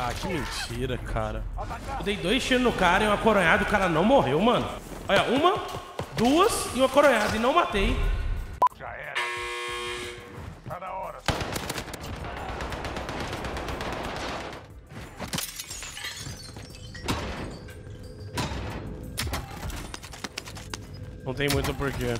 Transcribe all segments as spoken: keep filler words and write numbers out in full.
Ah, que mentira, cara. Eu dei dois tiros no cara e uma coronhada e o cara não morreu, mano. Olha, uma, duas e uma coronhada e não matei. Já era. Tá na hora. Não tem muito porquê.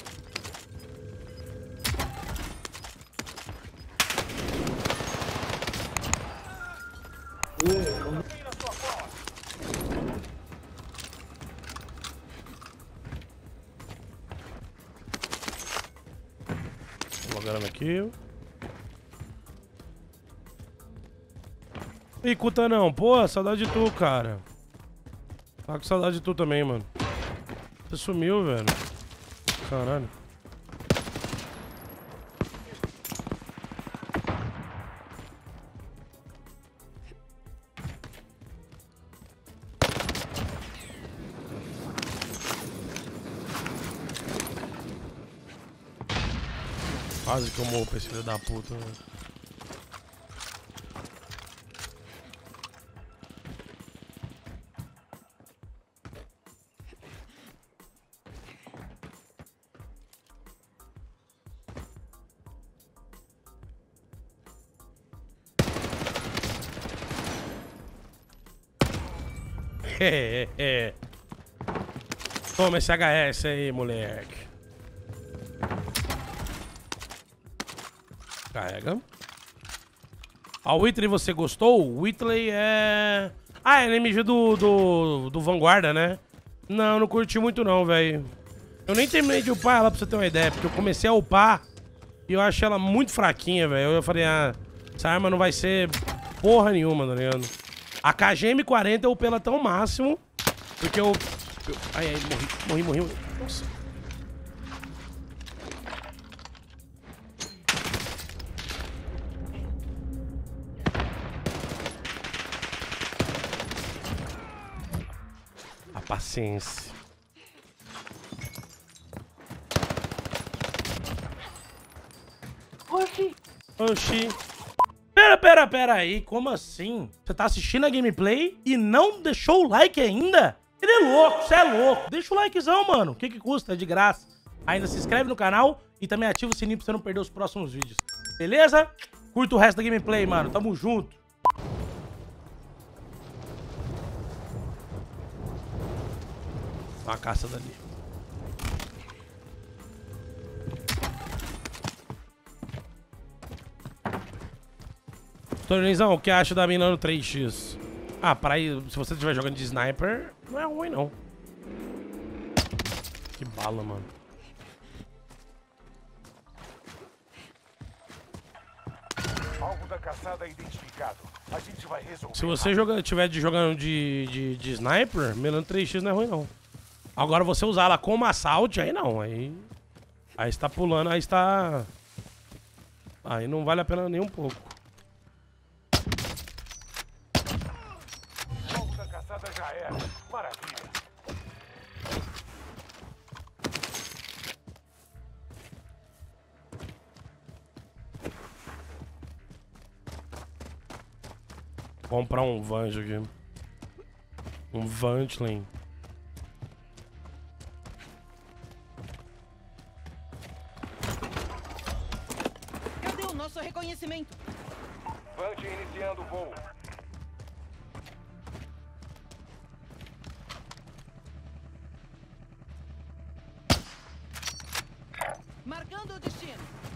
Logando aqui. Ih, Cuta não. Pô, saudade de tu, cara. Tá com saudade de tu também, mano. Você sumiu, velho. Caralho. Quase que eu morro pra esse filho da puta, velho. É, é, é. Toma esse H S aí, moleque. Carrega. A Whitley, você gostou? O Whitley é... Ah, é N M G do, do, do Vanguarda, né? Não, não curti muito não, velho. Eu nem terminei de upar ela, pra você ter uma ideia. Porque eu comecei a upar e eu achei ela muito fraquinha, velho. Eu falei, ah, essa arma não vai ser porra nenhuma, tá ligado? A K G M quarenta eu upei ela tão máximo. Porque eu... eu... Ai, ai, morri, morri, morri. Nossa. A paciência. Oxi. Oxi. Pera, pera, pera aí. Como assim? Você tá assistindo a gameplay e não deixou o like ainda? Ele é louco, você é louco. Deixa o likezão, mano. O que que custa? É de graça. Ainda se inscreve no canal e também ativa o sininho pra você não perder os próximos vídeos. Beleza? Curta o resto da gameplay, mano. Tamo junto. Uma caça dali. Tornezão, o que acha da mina no três x? Ah, para aí, se você estiver jogando de sniper, não é ruim, não. Que bala, mano. Alvo da caçada identificado. A gente vai resolver. Se você joga, estiver de, jogando de, de, de sniper, Melano três x não é ruim, não. Agora você usar ela como assault, aí não. Aí, aí está pulando, aí está... Aí não vale a pena nem um pouco. Alvo da caçada já era. Maravilha. Vou comprar um Vanjo aqui. Um Vantling. Cadê o nosso reconhecimento? Vant iniciando o voo. Marcando o destino.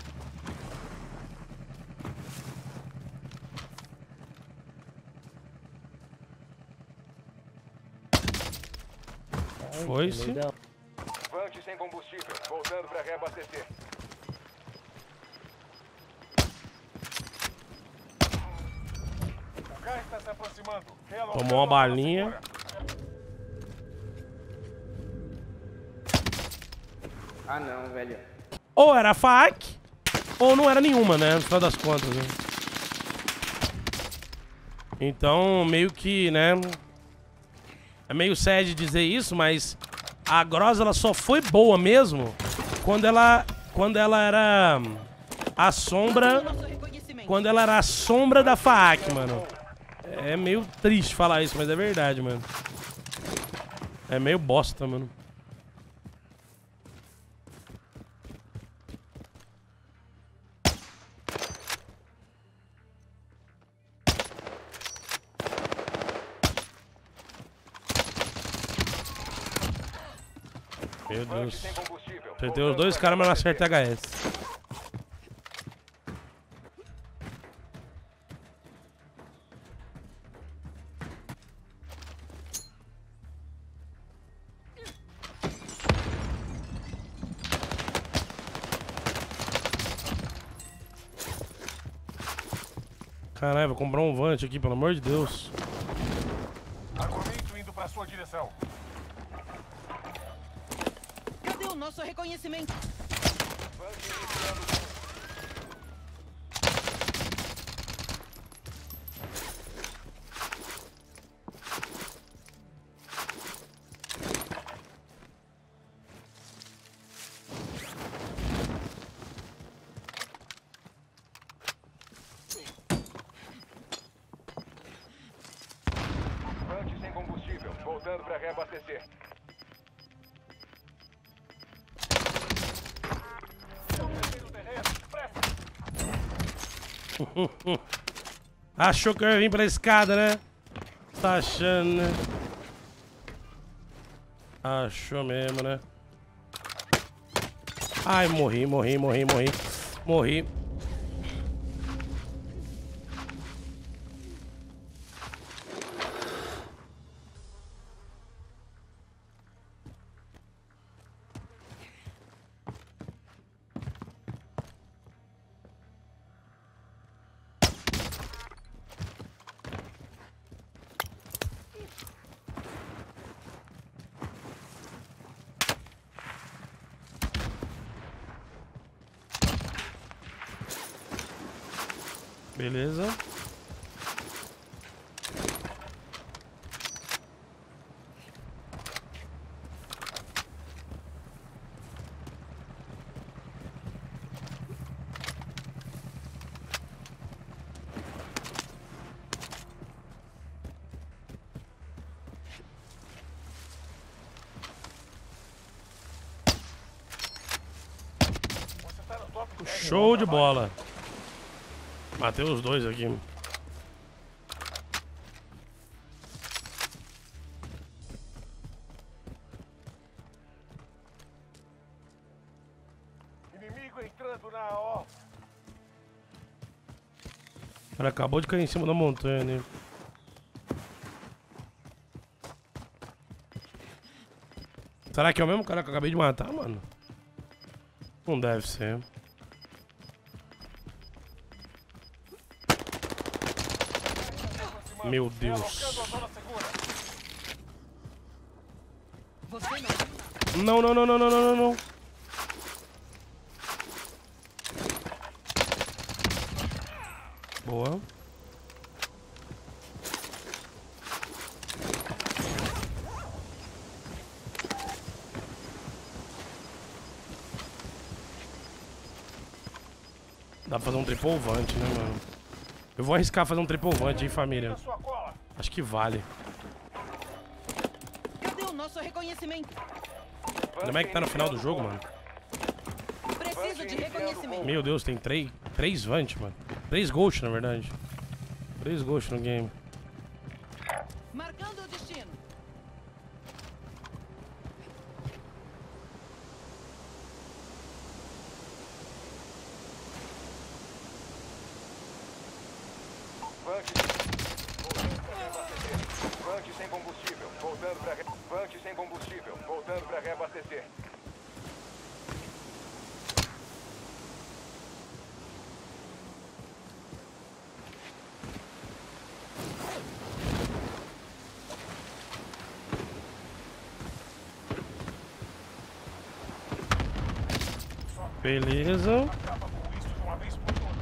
Foi-se. Vant sem combustível. Voltando para reabastecer. O gás está se aproximando. Tomou uma balinha. Ah não, velho. Ou era F A C, ou não era nenhuma, né? No final das contas, né? Então, meio que, né? É meio sad dizer isso, mas a Groza, ela só foi boa mesmo quando ela, quando ela era a sombra, quando ela era a sombra da F A C, mano. é, é meio triste falar isso, mas é verdade, mano. É meio bosta, mano. Meu Deus. Acertei os dois caras, mas não acertei H S. Caralho, vou comprar um Vant aqui, pelo amor de Deus. Armamento indo pra sua direção. Cadê o nosso reconhecimento? Vante sem combustível, voltando pra reabastecer. Achou que eu ia vir pela escada, né? Tá achando, né? Achou mesmo, né? Ai, morri, morri, morri, morri. Morri. Beleza. Você tá no top dez. Show de bola. Matei os dois aqui. Inimigo entrando na O. O cara acabou de cair em cima da montanha, né? Será que é o mesmo cara que eu acabei de matar, mano? Não deve ser. Meu Deus. Alocando a zona segura. Você não. Não, não, não, não, não, não, não, não. Boa. Dá pra fazer um triple vant, né, mano? Eu vou arriscar fazer um triple vant, hein, família. Na sua cola. Acho que vale. Cadê o nosso reconhecimento? Ainda mais que tá no final do jogo, mano. Preciso de reconhecimento. Meu Deus, tem três, três vant, mano. Três ghost, na verdade. Três ghost no game. Marcando o destino. Vante. Vante sem combustível, voltando pra re... Vante sem combustível, voltando pra reabastecer. Beleza. Acaba com isso de uma vez por todas.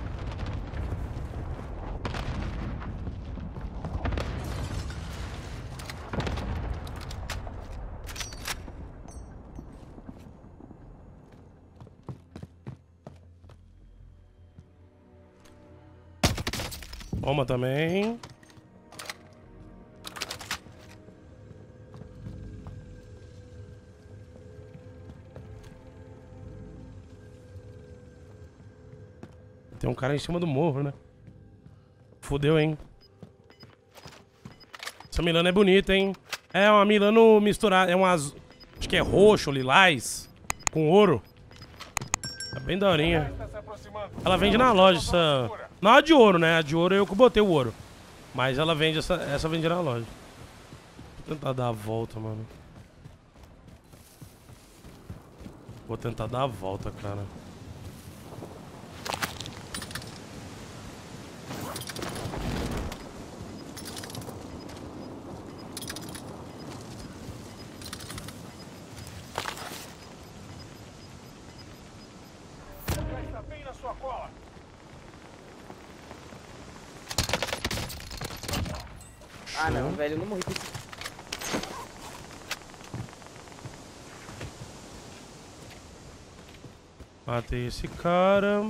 Toma também. tem um cara em cima do morro, né? Fudeu, hein? Essa Milano é bonita, hein? É uma Milano misturada. É umas... Acho que é roxo, lilás, com ouro. É bem daorinha. Ela vende na loja essa... Não a de ouro, né? A de ouro eu que botei o ouro. Mas ela vende essa... Essa vende na loja. Vou tentar dar a volta, mano. Vou tentar dar a volta, cara. Está bem na sua cola. Ah, não, velho, eu não morri com isso. Matei esse cara.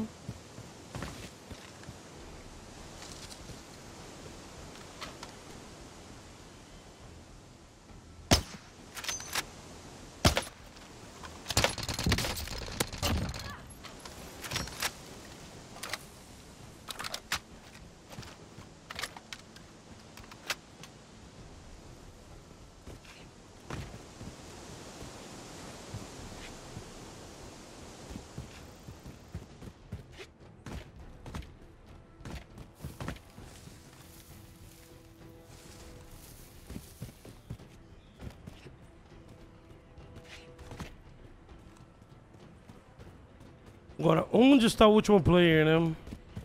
Agora, onde está o último player, né?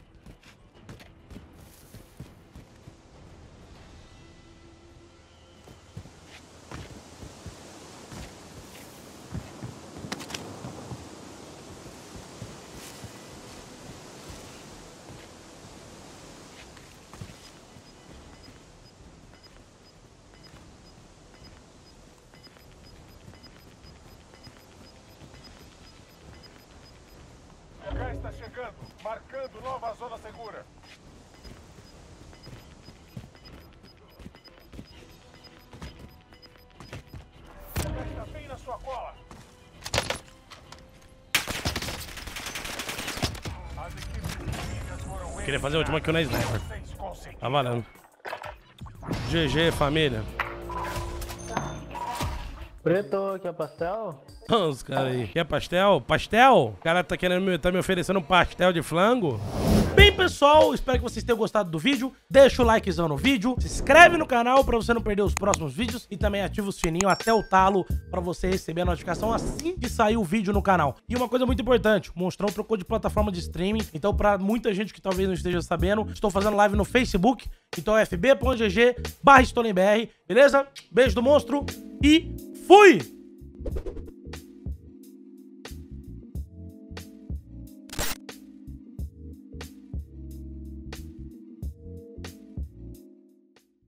O gás está chegando, marcando nova zona segura. O gás está bem na sua cola. As equipes inimigas foram Queria fazer a última kill na sniper. Vocês conseguiram. Tá valendo. G G, família. Preto, quer pastel? Os caras aí. Quer pastel? Pastel? O cara tá querendo me, tá me oferecendo um pastel de flango? Bem, pessoal, espero que vocês tenham gostado do vídeo. Deixa o likezão no vídeo, se inscreve no canal pra você não perder os próximos vídeos e também ativa o sininho até o talo pra você receber a notificação assim que sair o vídeo no canal. E uma coisa muito importante, o Monstrão trocou de plataforma de streaming, então pra muita gente que talvez não esteja sabendo, estou fazendo live no Facebook, então é fb.gg barra Stolenbr, beleza? Beijo do monstro e fui!